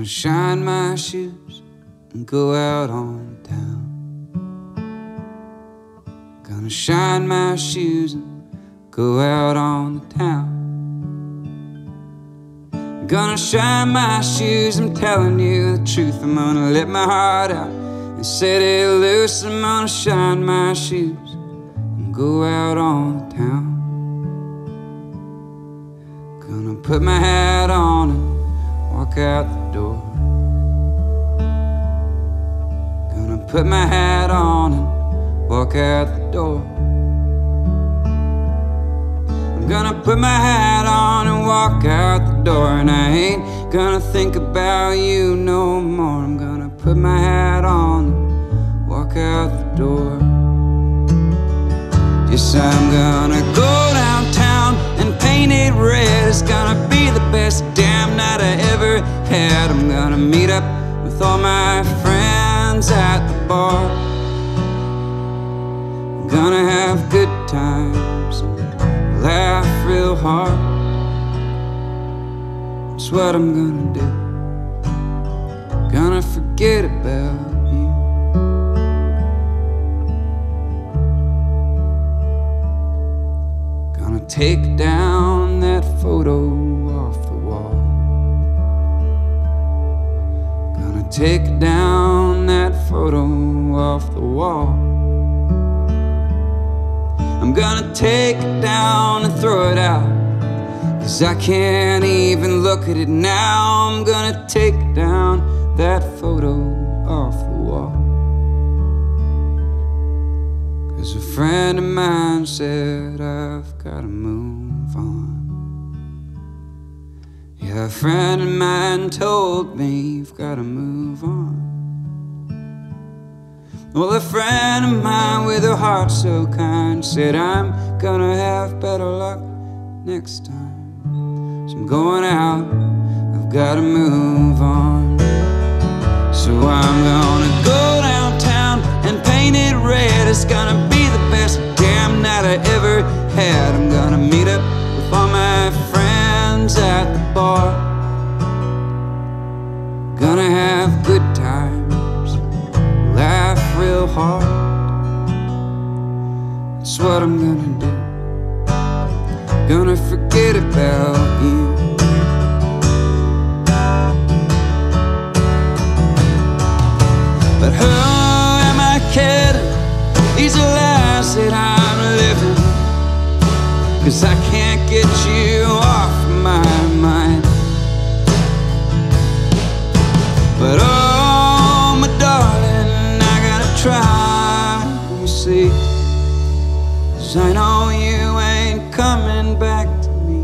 Gonna shine my shoes and go out on town. Gonna shine my shoes and go out on the town. Gonna shine my shoes, I'm telling you the truth. I'm gonna let my heart out and set it loose. I'm gonna shine my shoes and go out on the town. Gonna put my hat on and walk out the door. Gonna put my hat on and walk out the door. I'm gonna put my hat on and walk out the door. And I ain't gonna think about you no more. I'm gonna put my hat on and walk out the door. Yes, I'm gonna go downtown and paint it red. It's gonna be the best damn night I ever had. I'm gonna meet up with all my friends at the bar. I'm gonna have good times and laugh real hard. That's what I'm gonna do. Gonna forget about you. Gonna take down that photo off the wall. Gonna take down that photo off the wall. I'm gonna take it down and throw it out, 'cause I can't even look at it now. I'm gonna take down that photo off the wall, 'cause a friend of mine said I've gotta move on. Yeah, a friend of mine told me you've gotta move on. Well, a friend of mine with a heart so kind said I'm gonna have better luck next time. So I'm going out, I've gotta move on. So I'm gonna go downtown and paint it red. It's gonna be the best damn night I ever had. I'm gonna meet up with all my friends at the bar. Gonna have good times, laugh real hard. That's what I'm gonna do. Gonna forget about you. But who am I kidding? These are lies that I'm living, 'cause I can't get you off my mind. But oh, my darling, I gotta try, you see, 'cause I know you ain't coming back to me.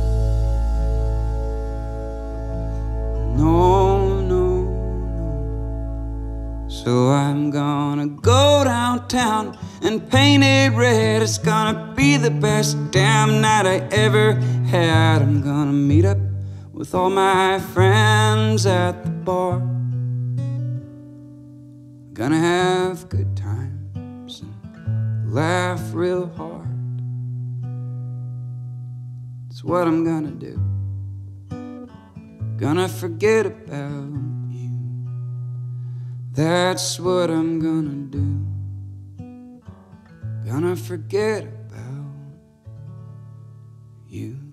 No, no, no. So I'm gonna go downtown and paint it red. It's gonna be the best damn night I ever had. I'm gonna meet up with all my friends at the bar. Gonna have good times and laugh real hard. It's what I'm gonna do. Gonna forget about you. That's what I'm gonna do. Gonna forget about you.